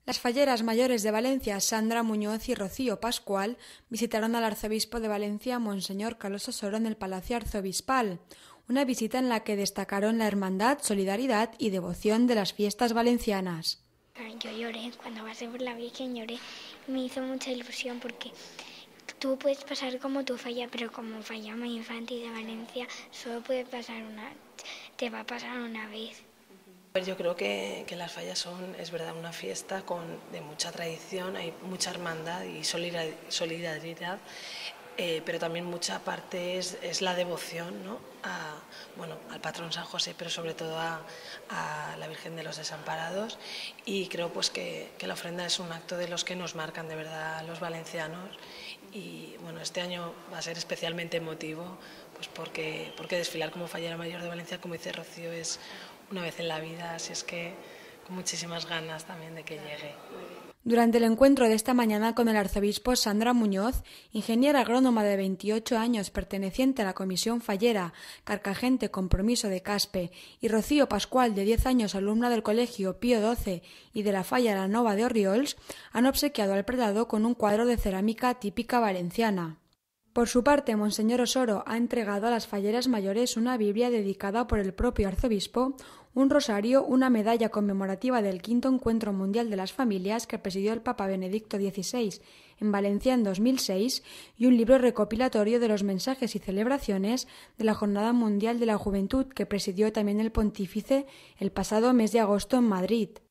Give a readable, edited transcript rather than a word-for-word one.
Las falleras mayores de Valencia, Sandra Muñoz y Rocío Pascual, visitaron al arzobispo de Valencia, Monseñor Carlos Osoro, en el Palacio Arzobispal, una visita en la que destacaron la hermandad, solidaridad y devoción de las fiestas valencianas. Yo lloré, cuando pasé por la Virgen lloré, me hizo mucha ilusión porque tú puedes pasar como tu falla, pero como fallamos Infanti de Valencia, solo te va a pasar una vez. Yo creo que las fallas son, es verdad, una fiesta de mucha tradición, hay mucha hermandad y solidaridad, pero también mucha parte es la devoción, ¿no? Al patrón San José, pero sobre todo a la Virgen de los Desamparados, y creo pues que la ofrenda es un acto de los que nos marcan de verdad los valencianos, y bueno, este año va a ser especialmente emotivo pues porque desfilar como fallera mayor de Valencia, como dice Rocío, es una vez en la vida, así es que con muchísimas ganas también de que llegue. Durante el encuentro de esta mañana con el arzobispo, Sandra Muñoz, ingeniera agrónoma de 28 años perteneciente a la Comisión Fallera Carcagente Compromiso de Caspe, y Rocío Pascual, de 10 años, alumna del Colegio Pío XII y de la Falla La Nova de Orriols, han obsequiado al prelado con un cuadro de cerámica típica valenciana. Por su parte, Monseñor Osoro ha entregado a las falleras mayores una Biblia dedicada por el propio arzobispo, un rosario, una medalla conmemorativa del V Encuentro Mundial de las Familias que presidió el Papa Benedicto XVI en Valencia en 2006 y un libro recopilatorio de los mensajes y celebraciones de la Jornada Mundial de la Juventud que presidió también el Pontífice el pasado mes de agosto en Madrid.